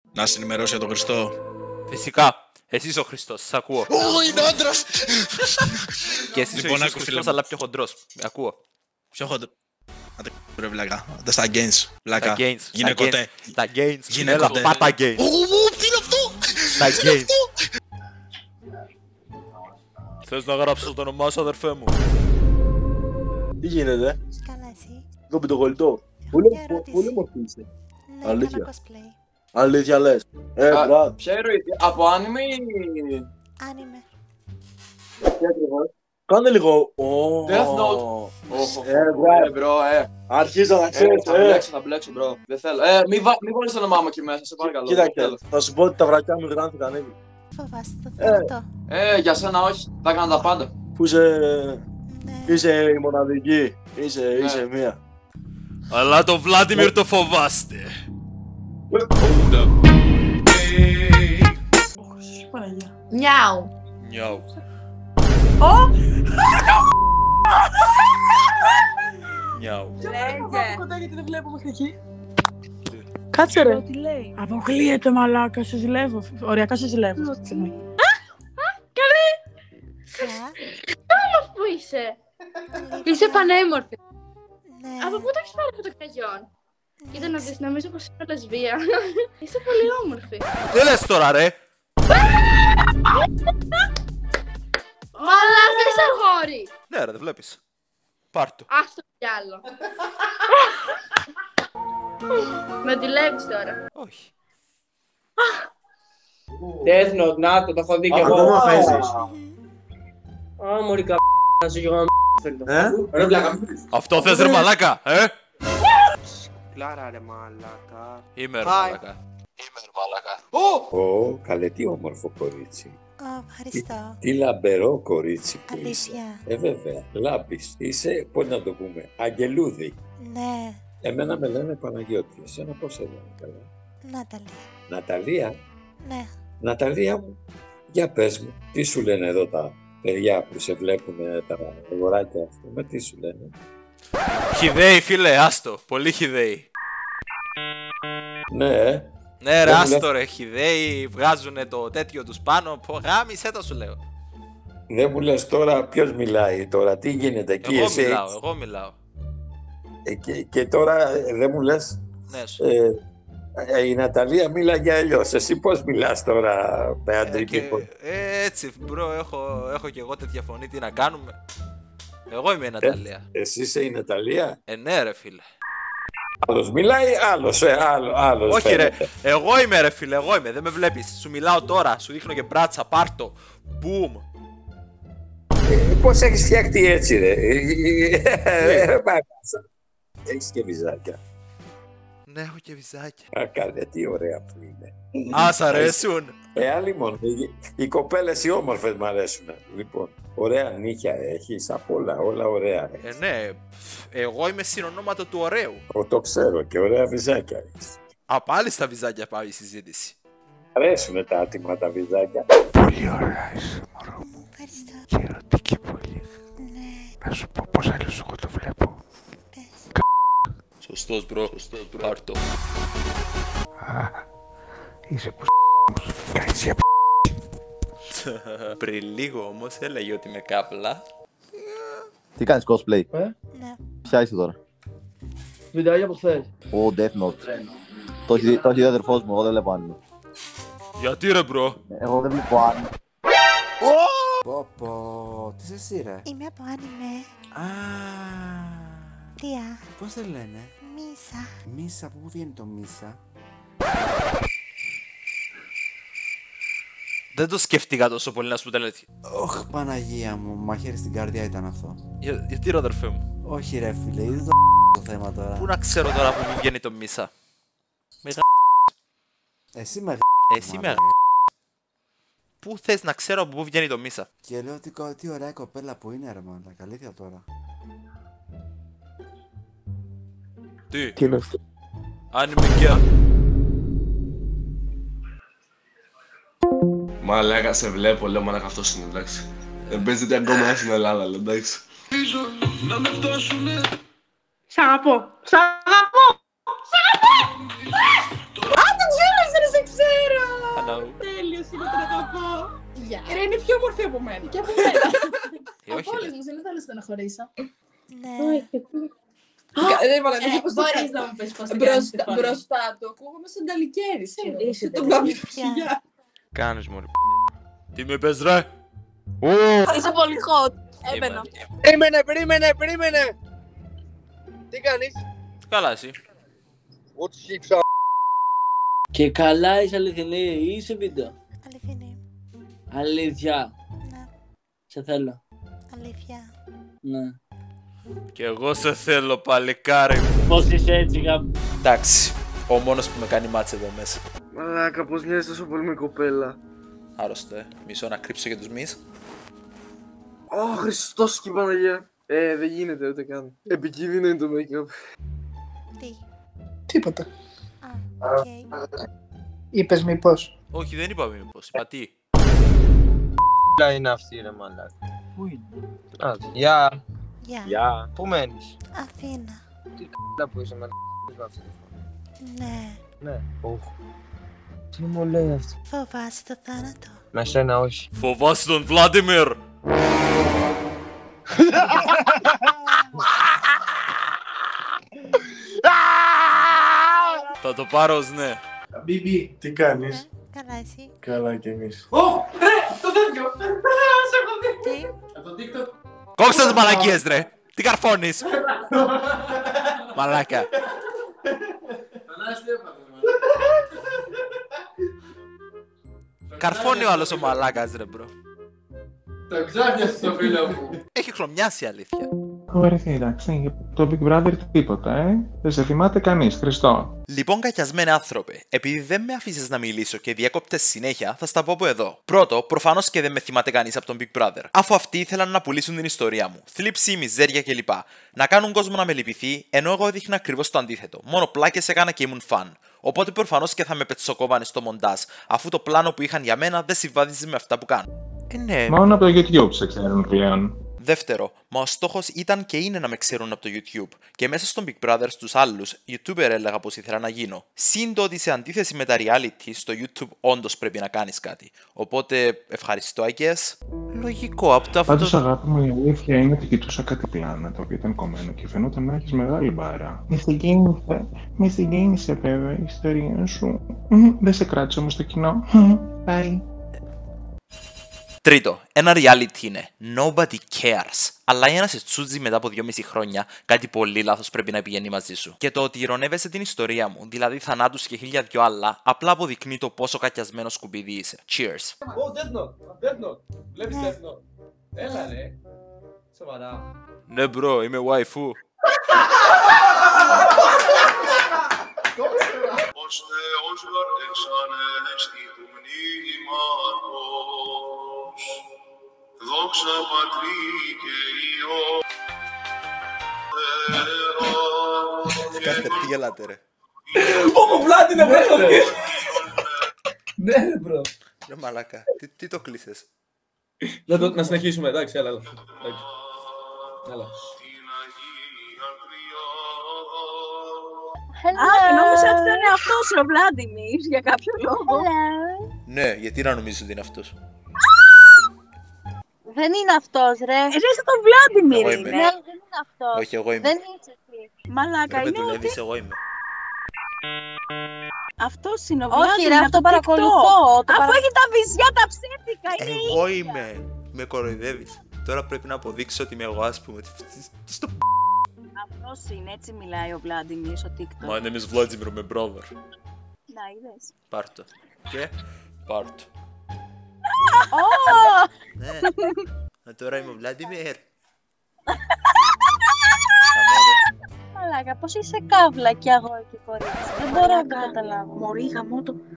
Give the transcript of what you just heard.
Να σε ενημερώσει για τον Χριστό. Φυσικά. Εσύ είσαι ο Χριστός, σ' ακούω. Ω, είναι άντρας! Και εσύ Λοιπόν, είσαι ο άκου, φίλε Χριστός, μου. αλλά πιο χοντρός. Ακούω. Πιο χοντρό. Άντε ρε βλάκα. Άντε στα gains. Βλάκα. Τα gains. Γυναικοτέ. Τα gains. Γυναικοτέ. Έλα, πάρ' τα gains. Τι είναι αυτό! Τα gains. Θες να γράψω το όνομά σου, αδερφέ μου? Τι γίνεται, Καλά εσύ. το πιτοκολλητό. Μια ερώτηση. Πολύ μορφή είσαι. Ναι, Αλήθεια. έκανα cosplay. Αλήθεια λες. Μπράβο. Ποια ηρωική, από άνιμε ή... Άνιμε. Τι ακριβώς? Κάνε λίγο. Death Note. Μπράβο. Bro, Αρχίζω να ξέρεις. θα μπλέξω, bro. Δεν θέλω. Μη βάλεις το όνομά μου εκεί μέσα, σε παρακαλώ. Κοίταξε, θα σου πω ότι τα βρακιά μου γράφηκαν ήδη. Φοβάσαι το θάνατο. Για σένα όχι, θα έκανα τα πάντα. Που Ναι. είσαι η μοναδική. Είσαι μία. Αλλά το Βλάντιμιρ το φοβάστε. Νιάου. Νιάου. Νιάου. Λέγε. Κοντά γιατί δεν βλέπω μέχρι εκεί. Κάτσε ρε. Τι λέει. Αποκλείεται μαλάκα, σε ζηλεύω. Οριακά σε ζηλεύω αυτή τη στιγμή. Πού είσαι? Είσαι πανέμορφη. Ναι. Από πού το έχεις πάρει αυτό το κραγιόν? Κοίτα να δεις, νομίζω πως είμαι λεσβία. Είσαι πολύ όμορφη. Τι λες τώρα, ρε? Μαλάκα είσαι αγόρι. Ναι, ρε, δεν βλέπεις. Πάρ' το. Άστο κι άλλο. Με δουλεύεις τώρα. Όχι. Death Note, να το έχω δει κι εγώ. Ακόμα παίζεις. Α, μωρή κα... να σου γεγονό Ρε βλάκα. Αυτό θες, ρε μαλάκα, Κλάρα ρε μαλάκα. Είμαι ρε μαλάκα. Ω, καλέ, τι όμορφο κορίτσι. Ευχαριστώ. Τι λαμπερό κορίτσι που είσαι. Αλήθεια. Βέβαια, λάμπεις. Είσαι, πώς να το πούμε, αγγελούδι. Ναι. Εμένα με λένε Παναγιώτη. Εσένα πώς σε λένε καλά? Νάταλια. Ναταλία. Ναι. Ναταλία μου, για πες μου, τι σου λένε εδώ τα παιδιά που σε βλέπουν, τα αγοράκια, ας πούμε, τι σου λένε? Χιδαίοι, φίλε, άστο. Πολύ χιδαίοι. Ναι, Ναι, ρε, Δεν μου άστο λες. ρε. Χιδαίοι βγάζουνε το τέτοιο τους πάνω. Γάμισε το, σου λέω. δεν μου λες τώρα ποιος μιλάει τώρα, τι γίνεται εκεί Εγώ εσύ. μιλάω, εγώ μιλάω. Και τώρα δεν μου λες, Ναι, σου. η Ναταλία μίλαγε αλλιώς. Εσύ πώς μιλάς τώρα με αντρική φωνή? Έτσι, μπρο, έχω και εγώ τέτοια φωνή. Τι να κάνουμε. Εγώ είμαι η Ναταλία. Εσύ είσαι η Ναταλία? Ναι, ρε, φίλε. Άλλος μιλάει, άλλος Όχι, ρε. φαίνεται. Εγώ είμαι, ρε, φίλε. Εγώ είμαι. Δεν με βλέπεις. Σου μιλάω τώρα. Σου δείχνω και μπράτσα. Πάρτο. Μπουμ. Πώς έχεις φτιαχτεί έτσι, ρε? Έχεις και βυζάκια. Ναι, έχω και βυζάκια. Καλέ, τι ωραία που είναι. Α, σ' αρέσουν. Άλλοι μόνο. Οι κοπέλες οι όμορφες μ' αρέσουν. Λοιπόν, ωραία νύχια έχεις, απ' όλα ωραία. Ναι. Εγώ είμαι συνονόματο του ωραίου. Το ξέρω και ωραία βυζάκια έχεις. Πάλι στα βυζάκια πάει η συζήτηση. Αρέσουνε τα άτομα τα βυζάκια. Πολύ ωραία είσαι, μωρό μου. Ευχαριστώ. Και ερωτική πολύ. Ναι. Να σου πω πώς αλλιώς εγώ το βλέπω. Πες. Σωστός, μπρο. Πάρτο. Α, είσαι που κάνεις για Πριν λίγο όμως έλεγε ότι με κάπλα. Τι κάνεις cosplay? Ναι. Ποια είσαι τώρα? Βιντεάκια από χθες. Ο Death Note. Το έχει δει ο αδερφός μου, εγώ δεν βλέπω άνιμο. Γιατί ρε μπρο? Εγώ δεν βλέπω άνιμο. Πω, τι είσαι εσύ ρε? Είμαι από άνιμε. Α, Τία. πώς δεν λένε? Μίσα. Μίσα, από πού βγαίνει το Μίσα? Δεν το σκέφτηκα τόσο πολύ να σου πω τα αλήθεια. Ωχ, Παναγία μου, μαχαίρι στην καρδιά ήταν αυτό. Γιατί ρε αδερφέ μου? Όχι ρε φίλε, είδε το θέμα τώρα. Πού να ξέρω τώρα που μου βγαίνει το μίσα. Εσύ με Εσύ με Πού θες να ξέρω από πού βγαίνει το μίσα. Και λέω τι ωραία κοπέλα που είναι ρε μάνα, αλήθεια τώρα. Τι είναι αυτό? Ανημικιά. Μαλάκα, σε βλέπω, λέω μαλάκα αυτός είναι, εντάξει. Δεν παίζεται ακόμα στην Ελλάδα, λέω, εντάξει. Να με φτάσουνε. Σ' αγαπώ. Σ' αγαπώ. Σ' αγαπώ. Α, το ξέρω, ρε, σε ξέρω. Τέλειος είναι, τον αγαπώ. Ρε, είναι πιο όμορφη από μένα. Και από μένα. Όχι. Από όλες μου, δεν θα λες στεναχωρήσω. Ναι. Μπορείς να μου πεις πώς θα κάνεις τη φωνή. Μπροστά του, ακούγομαι σαν ταλικέρης. Είσαι το μπάμπι του σιγιά. Κάνεις μωρή. Τι με είπες ρε? Είσαι πολύ hot. Έμπαινα. Περίμενε! Τι κάνεις? Καλά εσύ. Ό,τι σύψα. Και καλά είσαι αληθινή ή είσαι βίντεο? Αληθινή. Αλήθεια. Ναι. Σε θέλω. Αλήθεια. Ναι. Κι εγώ σε θέλω παλικάρι. Πώς είσαι έτσι γάμ? Εντάξει, ο μόνος που με κάνει μάτς εδώ μέσα. Μαλάκα, πως μοιάζει τόσο πολύ με κοπέλα. Άρρωστο, μισό να κρύψω για τους μυς. Ω, Χριστός και η Παναγία. Δεν γίνεται ούτε καν. Επικίνδυνο είναι το make-up. Τι. Τίποτα. Οκ. Είπες μήπως? Όχι, δεν είπα μήπως, είπα τι. Ποια είναι αυτή ρε μαλάκα? Πού είναι? Γεια. Γεια. Πού μένεις? Αθήνα. Τι κ***α που είσαι με αυτή τη φορά. Ναι. Ναι. Τι μου λέει αυτό? Φοβάσαι το θάνατο. Με σένα όχι. Φοβάσαι τον Βλάντιμιρ. Θα το πάρω ως ναι. Μπιμπι, τι κάνεις? Καλά εσύ. Καλά κι εμείς. Ω, ρε, το τέτοιο. Σε έχω δει. Τι. Από το TikTok. Κόψτε τις μαλακίες ρε. Τι καρφώνεις. Μαλάκα. Καρφώνει ο άλλος ο μαλάκας ρε μπρο. Το ξάφιασες το φίλο μου. Έχει χλωμιάσει η αλήθεια. Ωραία, εντάξει, το Big Brother τίποτα, δεν σε θυμάται κανείς, Χριστό. Λοιπόν, κακιασμένοι άνθρωπε, επειδή δεν με αφήσεις να μιλήσω και διέκοπτες συνέχεια, θα στα πω από εδώ. Πρώτο, προφανώς και δεν με θυμάται κανείς από τον Big Brother. Αφού αυτοί ήθελαν να πουλήσουν την ιστορία μου. Θλίψη, μιζέρια κλπ. Να κάνουν κόσμο να με λυπηθεί, ενώ εγώ έδειχνα ακριβώς το αντίθετο. Μόνο πλάκες έκανα και ήμουν φαν. Οπότε προφανώς και θα με πετσοκόβανε στο μοντάζ, αφού το πλάνο που είχαν για μένα δεν συμβάδιζε με αυτά που κάνω. Ναι. Μόνο από το YouTube σε ξέρουν πλέον. Δεύτερο, μα ο στόχος ήταν και είναι να με ξέρουν από το YouTube. Και μέσα στον Big Brother στους άλλους, YouTuber έλεγα πως ήθελα να γίνω. Συν το ότι σε αντίθεση με τα reality, στο YouTube όντως πρέπει να κάνεις κάτι. Οπότε, ευχαριστώ, I guess. Λογικό, από το αυτό. Πάντως, αγάπη μου, η αλήθεια είναι ότι κοιτούσα κάτι πλάνα το οποίο ήταν κομμένο και φαινόταν να έχεις μεγάλη μπάρα. Με συγκίνησε βέβαια η ιστορία σου. Δεν σε κράτησε όμως το κοινό. Bye. Τρίτο, ένα reality είναι. Nobody cares. Αλλά για να σε τσούτζει μετά από 2,5 χρόνια, κάτι πολύ λάθος πρέπει να πηγαίνει μαζί σου. Και το ότι ηρωνεύεσαι την ιστορία μου, δηλαδή θανάτους και 1000 άλλα, απλά αποδεικνύει το πόσο κακιασμένο σκουπίδι είσαι. Cheers. Death Note. Βλέπεις Death Note. Έλα ρε. Σοβαρά. Ναι μπρο, είμαι waifu. Ως Θεός βαρτεξανέστη του μνήματος, δόξα Πατρί και Υιό, Κάστε, τι γελάτε ρε. Ω, πλάτη να βρω. Ναι ρε μπρο. Ρε μαλάκα, τι το κλείσες. Να συνεχίσουμε, εντάξει, έλα. Έλα. Νόμιζα ότι ήταν αυτός ο Βλάντιμιρ για κάποιο λόγο. Ναι, γιατί να νομίζω ότι είναι αυτός. Δεν είναι αυτός ρε. Είσαι το Βλάντιμιρ Εγώ Ναι, είμαι. δεν είναι αυτός. Όχι, εγώ είμαι. Δεν είσαι εσύ. Μαλάκα, Ρε με είναι ότι... δουλεύεις, εγώ είμαι. Αυτός είναι ο Όχι, Βλάντιμιρ. ρε, από αυτό το παρακολουθώ, TikTok. Αφού έχει τα βυζιά τα ψεύτικα, είναι Εγώ ίδια. είμαι. Με κοροϊδεύεις. Τώρα πρέπει να αποδείξω ότι είμαι εγώ, ας πούμε. Τι στο Αυτός είναι, έτσι μιλάει ο Βλάντιμιρ στο TikTok. My name is Vladimir, my brother. Να είδες. Πάρ' το. Και πάρ' το. Ναι. Τώρα είμαι ο Vladimir. Μαλάκα, πώς είσαι καύλα κι αγόρι και κορίτσι. Δεν μπορώ να το καταλάβω. Μωρή, γαμώ το.